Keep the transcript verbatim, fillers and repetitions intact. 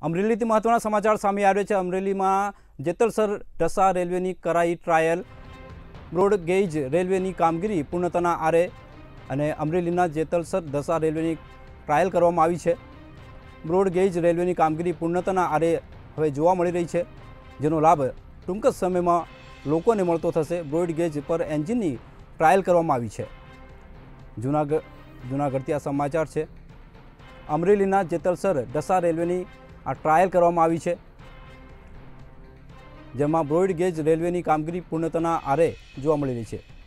અમરેલીથી મહત્વના સમાચાર સામે આવ્યા છે। અમરેલીમાં જેતલસર ઢસા રેલવેની કરાઈ ટ્રાયલ। બ્રોડ ગેજ રેલવેની કામગીરી પૂર્ણતાના આરે અને અમરેલીના જેતલસર ઢસા રેલવેની ટ્રાયલ કરવામાં આવી છે। બ્રોડ ગેજ રેલવેની કામગીરી પૂર્ણતાના આરે હવે જોવા મળી રહી છે, જેનો લાભ ટૂંક જ સમયમાં લોકોને મળતો થશે। બ્રોડ ગેજ પર એન્જિનની ટ્રાયલ કરવામાં આવી છે। જૂનાગઢ જૂનાગઢથી આ સમાચાર છે। અમરેલીના જેતલસર ઢસા રેલવેની આ ટ્રાયલ કરવામાં આવી છે, જેમાં બ્રોડ ગેજ રેલવેની કામગીરી પૂર્ણતાના આરે જોવા મળી રહી છે।